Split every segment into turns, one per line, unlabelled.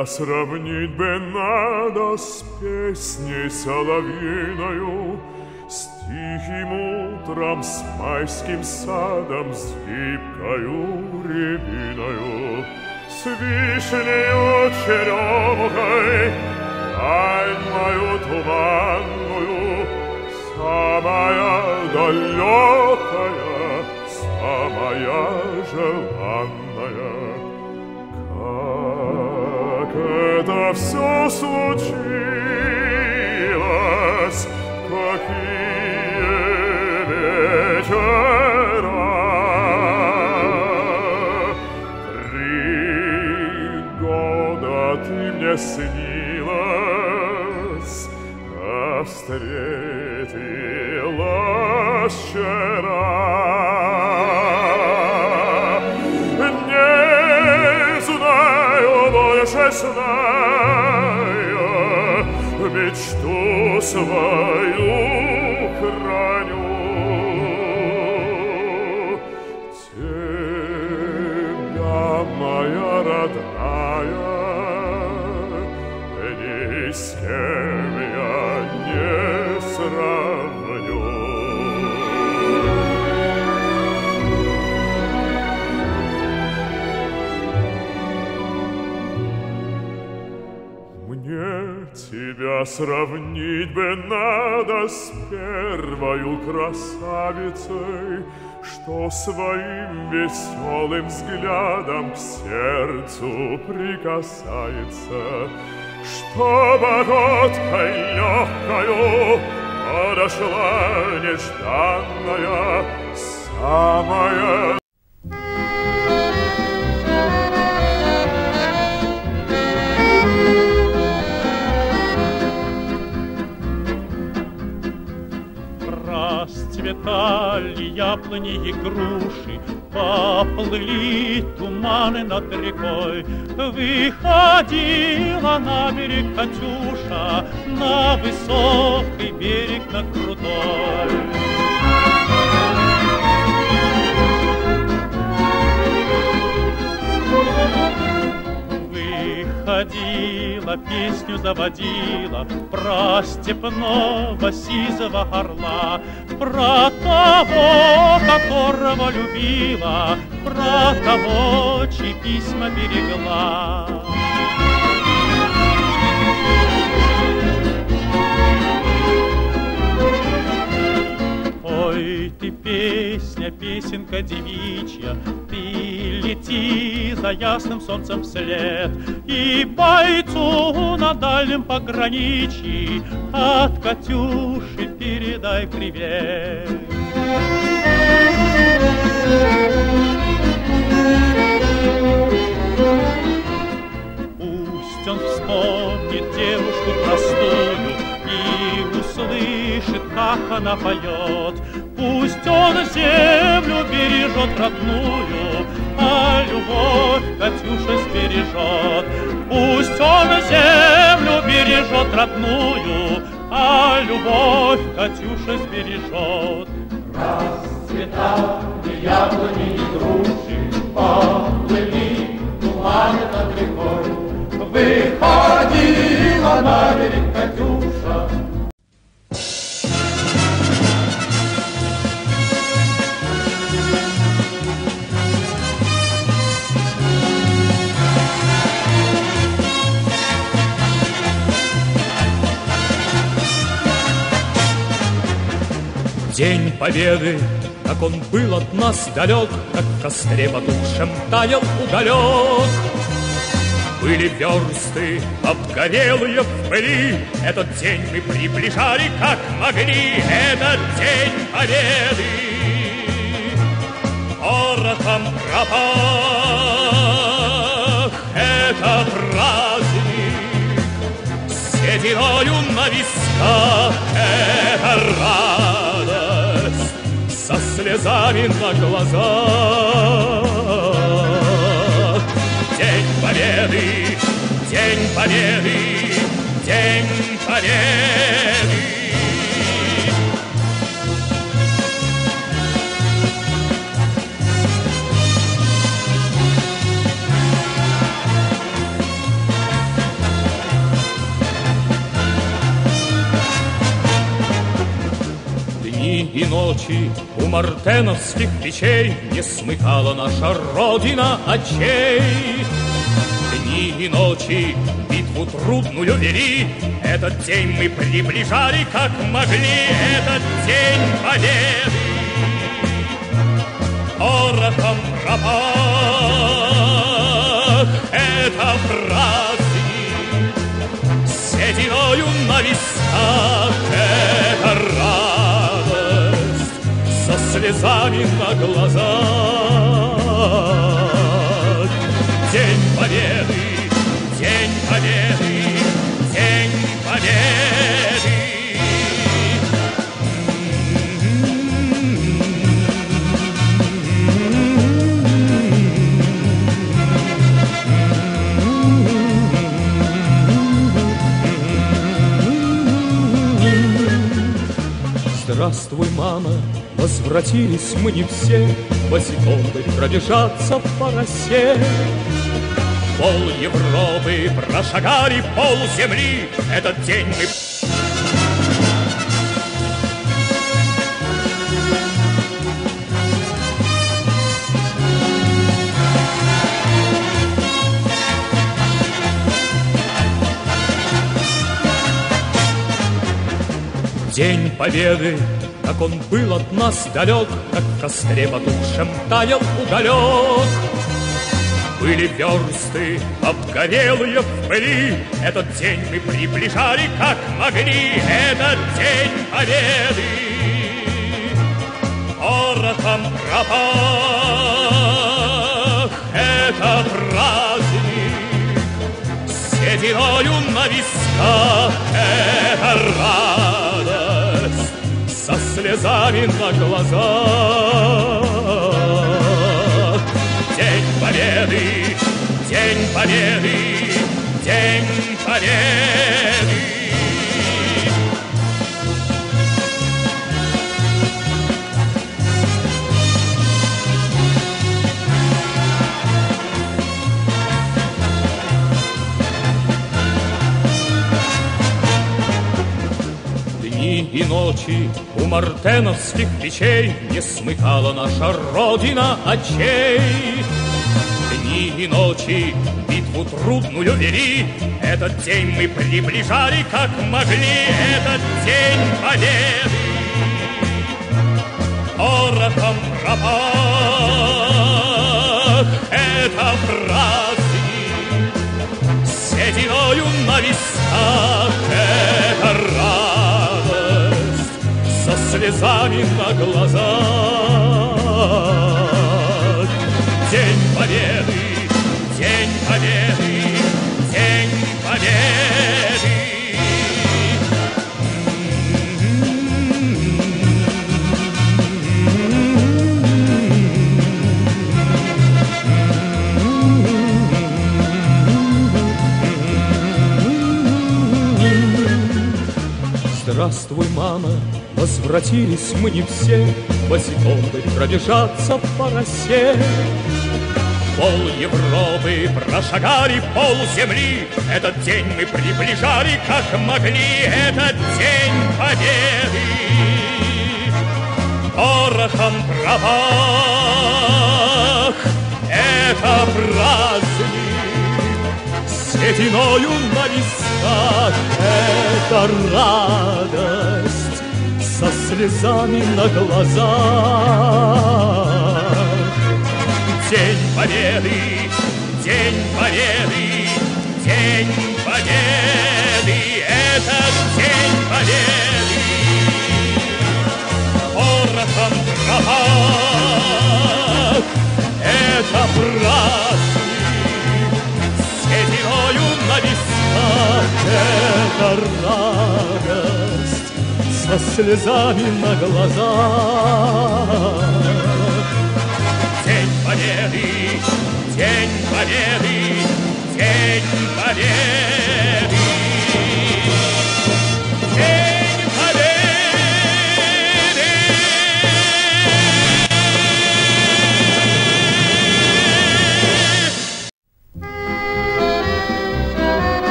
Тебя сравнить бы надо с песней соловьиною, с тихим утром, с майским садом, с гибкою рябиною, с вишнею черемухой, дань мою туманную, самая далекая, самая желанная. Как это все случилось, какие вечера! 3 года ты мне снилась, а встретилась вчера. Знаю, мечту свою храню. Тебя, моя родная, ни с кем я не сравню. Тебя сравнить бы надо с первою красавицей, что своим веселым взглядом к сердцу прикасается, что походкой легкою подошла нежданная самая. Расцветали яблони и груши, поплыли туманы над рекой. Выходила на берег Катюша, на высокий берег, на крутой. Выходила, песню заводила про степного сизого орла, про того, которого любила, про того, чьи письма берегла. Ой, ты песня, песенка девичья, ты лети за ясным солнцем вслед, и бойцу на дальнем пограничье от Катюши передай привет. Пусть он вспомнит девушку простую и услышит, как она поет. Пусть он землю бережет родную, а любовь Катюша сбережет. Пусть он землю бережет родную, а любовь Катюша сбережет.
Расцветали яблони и груши, поплыли туманы над рекой. Выходила на берег Катюша.
День Победы, как он был от нас далек, как в костре потухшем таял уголек. Были версты обгорелые в пыли, этот день мы приближали как могли, этот день Победы. Порохом пропах, это праздник, сединою на висках, это радость, со слезами на глазах. День Победы, День Победы, День Победы. и ночи у мартеновских печей не смыкала наша Родина очей. Дни и ночи битву трудную вели, этот день мы приближали как могли, этот день победы. Порохом пропах, это праздник, сединою на висках, это радость, со слезами на глазах. День победы, день победы, день победы.
Здравствуй, мама, возвратились мы не все, босиком бы пробежаться по росе.
Пол Европы прошагали, пол земли, этот день мы...
День победы, как он был от нас далек, как в костре потухшем таял уголек.
Были версты, обгорелые в пыли, этот день мы приближали, как могли, этот день победы. Порохом пропах, это праздник, сединою на висках, это радость, со слезами на глазах. День победы, день победы, день победы.
Дни и ночи у мартеновских печей не смыкала наша Родина очей.
Дни и ночи битву трудную вели, этот день мы приближали, как могли, этот день победы. Порохом пропах, это праздник, сединою на висках, это радость,
со слезами на глазах.
День победы, день победы, день победы.
Здравствуй, мама, возвратились мы не все, босиком бы пробежаться по росе.
Пол Европы прошагали, пол земли, этот день мы приближали, как могли, этот день победы. Порохом пропах, это праздник,
сединою на висках, это радость, со слезами на глазах.
День победы, день победы, день победы, этот день победы. Порохом пропах, это праздник, сединою на висках,
это радость, со слезами на глазах.
День победы, день победы, день победы. День победы.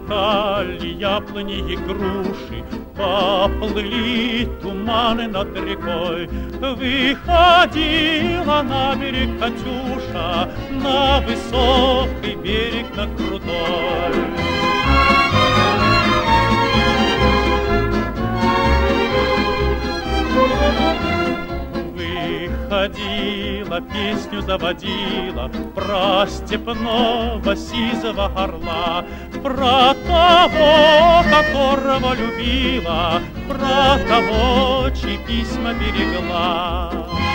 замелькали яблони и груши, поплыли туманы над рекой. Выходила на берег Катюша, на высокий берег, на крутой. Выходила, песню заводила про степного сизого орла, про того, которого любила, про того, чьи письма берегла.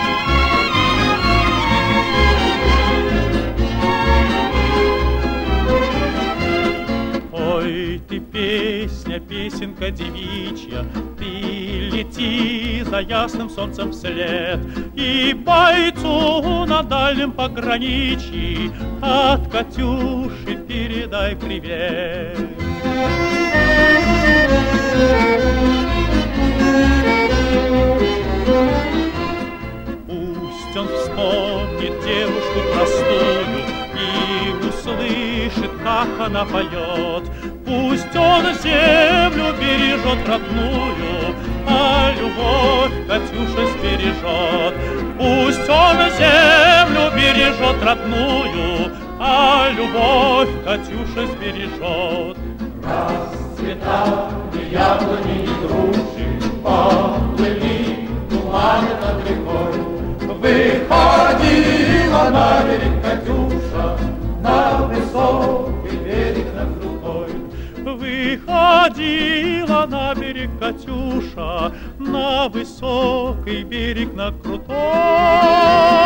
Ой, ты песня, песенка девичья, ты лети за ясным солнцем вслед, и бойцу на дальнем пограничье от Катюши передай привет. Пусть он вспомнит девушку простую и услышит, как она поет. Пусть он землю бережет родную, а любовь Катюша сбережет. Пусть он землю бережет родную, а любовь Катюша сбережет.
Расцветали яблони и груши, поплыли туманы над рекой. Выходила на берег Катюша, на высокий берег, на крутой.
Выходила на берег Катюша, на высокий берег, на крутой.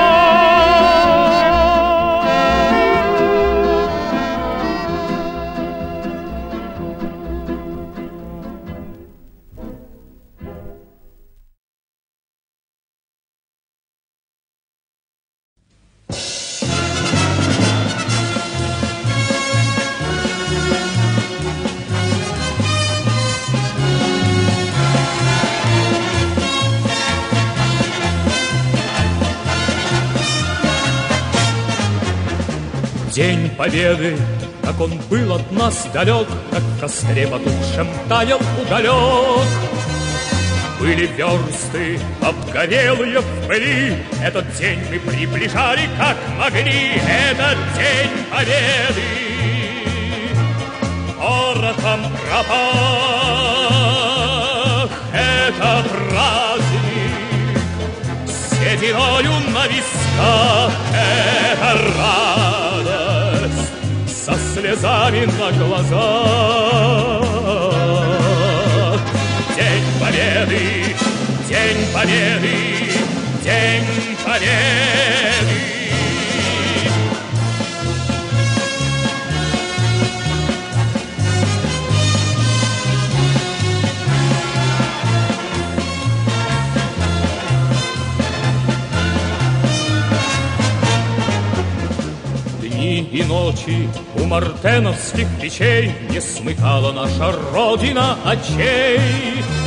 День Победы, как он был от нас далек, как в костре потухшем таял уголек. Были версты, обгорелые в пыли, этот день мы приближали, как могли. Этот день Победы порохом пропах. Это праздник сединою на висках. Это радость со слезами на глазах. День Победы, День Победы, День Победы. Дни и ночи у мартеновских печей не смыкала наша Родина очей.